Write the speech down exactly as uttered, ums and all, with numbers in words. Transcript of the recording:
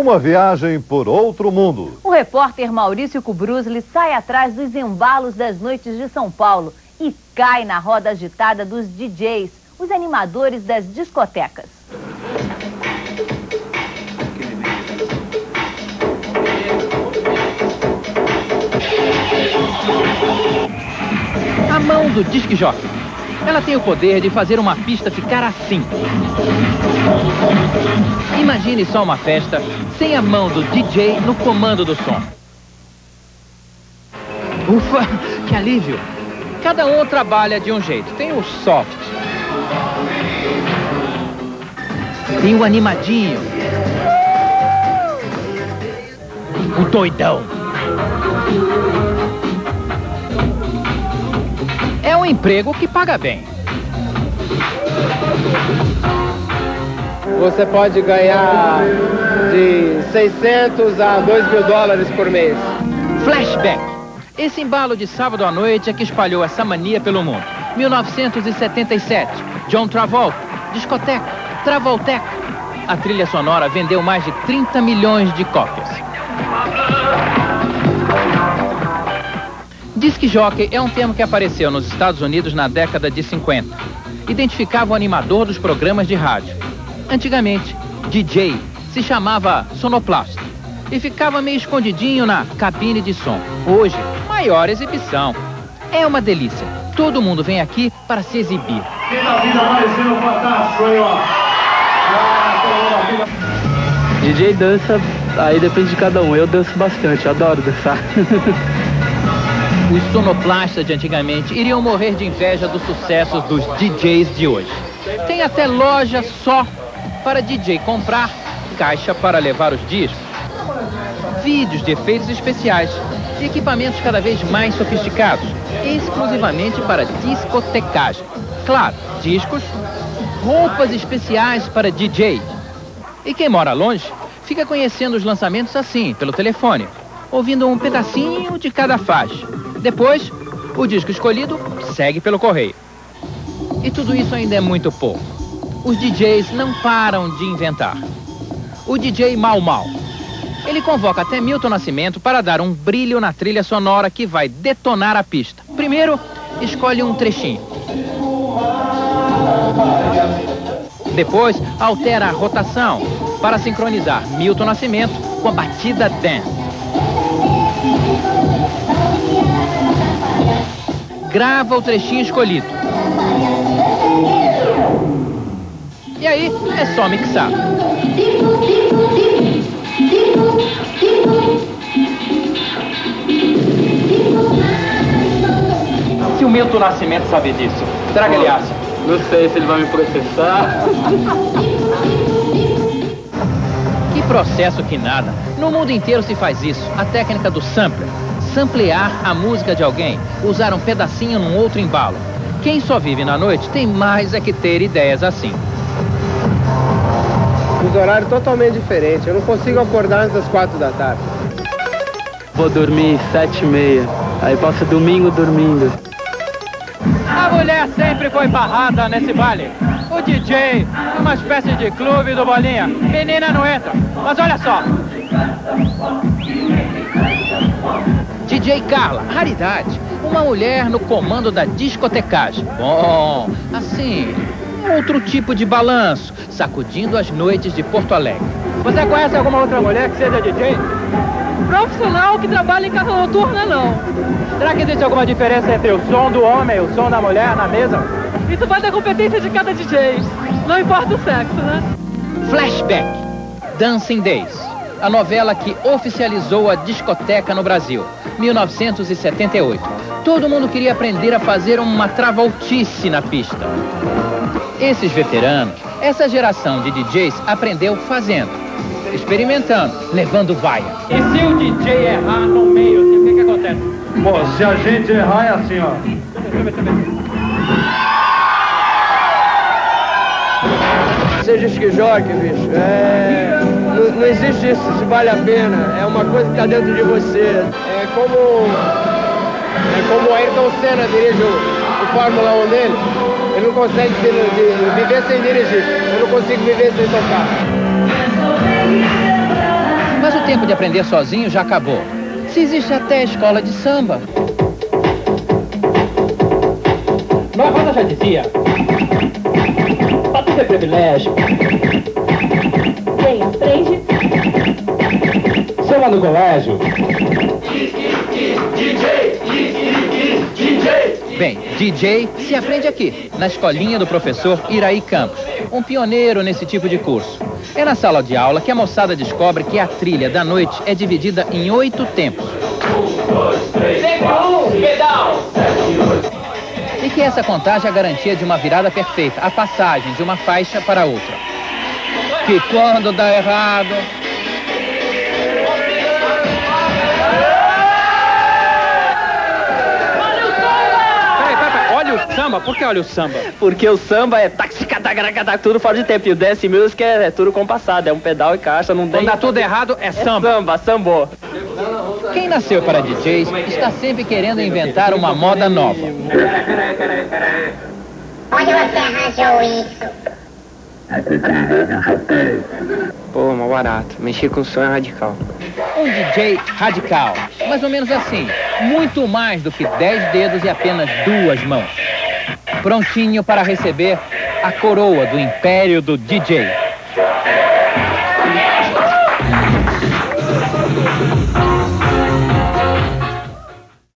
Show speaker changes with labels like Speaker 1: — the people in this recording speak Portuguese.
Speaker 1: uma viagem por outro mundo.
Speaker 2: O repórter Maurício Kubrusli sai atrás dos embalos das noites de São Paulo e cai na roda agitada dos D Js, os animadores das discotecas.
Speaker 3: A mão do disc jockey. Ela tem o poder de fazer uma pista ficar assim. Imagine só uma festa sem a mão do D J no comando do som. Ufa, que alívio! Cada um trabalha de um jeito. Tem o soft. Tem o animadinho. O doidão. É um emprego que paga bem.
Speaker 4: Você pode ganhar de seiscentos a dois mil dólares por mês.
Speaker 3: Flashback. Esse embalo de sábado à noite é que espalhou essa mania pelo mundo. mil novecentos e setenta e sete. John Travolta. Discoteca. Travolteca. A trilha sonora vendeu mais de trinta milhões de cópias. Disc jockey é um termo que apareceu nos Estados Unidos na década de cinquenta. Identificava o animador dos programas de rádio. Antigamente, D J se chamava sonoplasta e ficava meio escondidinho na cabine de som. Hoje, maior exibição. É uma delícia. Todo mundo vem aqui para se exibir.
Speaker 5: D J dança, aí depende de cada um. Eu danço bastante, adoro dançar.
Speaker 3: Os sonoplastas de antigamente iriam morrer de inveja dos sucessos dos D Js de hoje. Tem até loja só para D J comprar caixa para levar os discos, vídeos de efeitos especiais e equipamentos cada vez mais sofisticados, exclusivamente para discotecagem. Claro, discos, roupas especiais para D J. E quem mora longe fica conhecendo os lançamentos assim, pelo telefone, ouvindo um pedacinho de cada faixa. Depois, o disco escolhido segue pelo correio. E tudo isso ainda é muito pouco. Os D Js não param de inventar. O D J Mau Mau. Ele convoca até Milton Nascimento para dar um brilho na trilha sonora que vai detonar a pista. Primeiro, escolhe um trechinho. Depois, altera a rotação para sincronizar Milton Nascimento com a batida dance. Grava o trechinho escolhido. E aí, é só mixar. Se o Milton Nascimento sabe disso, será que ele acha?
Speaker 5: Não sei se ele vai me processar.
Speaker 3: Que processo que nada. No mundo inteiro se faz isso. A técnica do sampler. Samplear a música de alguém, usar um pedacinho num outro embalo. Quem só vive na noite tem mais é que ter ideias assim.
Speaker 4: Os horários totalmente diferentes. Eu não consigo acordar antes das quatro da tarde.
Speaker 5: Vou dormir sete e meia. Aí passo domingo dormindo.
Speaker 3: A mulher sempre foi barrada nesse baile. O D J, uma espécie de clube do Bolinha. Menina não entra. Mas olha só. D J Carla, raridade. Uma mulher no comando da discotecagem. Bom, assim, outro tipo de balanço, sacudindo as noites de Porto Alegre.
Speaker 4: Você conhece alguma outra mulher que seja D J?
Speaker 6: Profissional que trabalha em casa noturna, não.
Speaker 4: Será que existe alguma diferença entre o som do homem e o som da mulher na mesa?
Speaker 6: Isso vai da competência de cada D J. Não importa o sexo, né?
Speaker 3: Flashback, Dancing Days. A novela que oficializou a discoteca no Brasil, mil novecentos e setenta e oito. Todo mundo queria aprender a fazer uma travoltice na pista. Esses veteranos, essa geração de D Js aprendeu fazendo, experimentando, levando vaia.
Speaker 4: E se o D J errar no meio, assim, o que que acontece?
Speaker 1: Bom, se a gente errar é assim, ó.
Speaker 4: Seja esquijoque, bicho. É... Não, não existe isso, se vale a pena. É uma coisa que tá dentro de você. É como... É como o Ayrton Senna dirige o, o Fórmula um dele. Ele não consegue de, de, viver sem dirigir. Eu não consigo viver sem tocar.
Speaker 3: tempo de aprender sozinho já acabou. Se existe até escola de samba.
Speaker 5: Nova Roda já dizia. Pra tu ter privilégio.
Speaker 6: Quem aprende?
Speaker 5: Samba no colégio.
Speaker 3: Bem, D J se aprende aqui, na escolinha do professor Iraí Campos, um pioneiro nesse tipo de curso. É na sala de aula que a moçada descobre que a trilha da noite é dividida em oito tempos.
Speaker 5: Sempre um, pedal.
Speaker 3: E que essa contagem é a garantia de uma virada perfeita, a passagem de uma faixa para outra. Que quando dá errado...
Speaker 5: Samba? Por que olha o samba?
Speaker 7: Porque o samba é taxicatacatacatac, tudo fora de tempo. E o dance music é, é tudo compassado, é um pedal e caixa, não tem...
Speaker 5: Quando dá tudo errado, é samba.
Speaker 7: É samba, sambô.
Speaker 3: Quem nasceu para D Js está sempre querendo inventar uma moda nova.
Speaker 8: Onde você arranjou isso?
Speaker 7: Pô, mal barato. Mexer com som é radical.
Speaker 3: Um D J radical, mais ou menos assim, muito mais do que dez dedos e apenas duas mãos. Prontinho para receber a coroa do império do D J.